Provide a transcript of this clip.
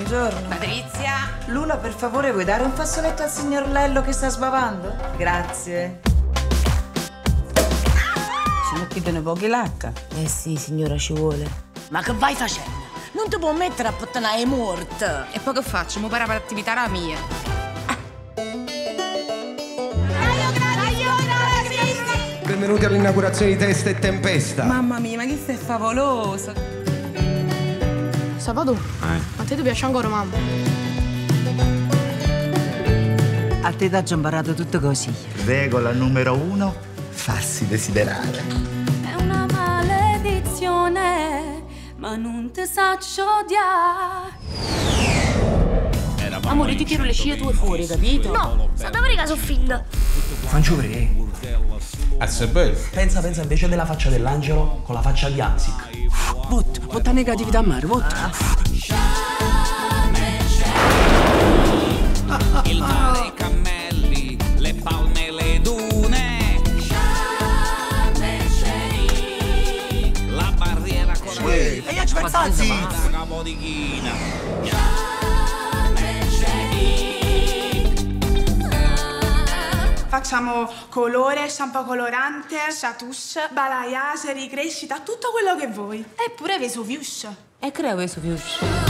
buongiorno. Patrizia! Lula, per favore, vuoi dare un fazzoletto al signor Lello che sta sbavando? Grazie. Ci mettono pochi lacca. Eh sì, signora, ci vuole. Ma che vai facendo? Non ti può mettere a pottanare morto. E poi che faccio? Mo para per attività la mia. Benvenuti all'inaugurazione di Testa e Tempesta. Mamma mia, ma che sei favoloso. Salvatore, a te ti piace ancora mamma? A te t'ho imparato tutto così. Regola numero 1, farsi desiderare. È una maledizione, ma non ti saccio odiare. Amore, ti tiro le scie tue fuori, capito? No, sta dove riga soffrindo. Faccio vedere. È bello. Pensa invece della faccia dell'angelo con la faccia di Ansic. Votta negatività a mare, votta. Il mare, i cammelli, le palme e le dune. La barriera con E io ci pensassi! la capodichina. Facciamo colore, shampoo colorante, chatouche, balayage, ricrescita, tutto quello che vuoi. Eppure Vesuvius. E creo che su fiuscio.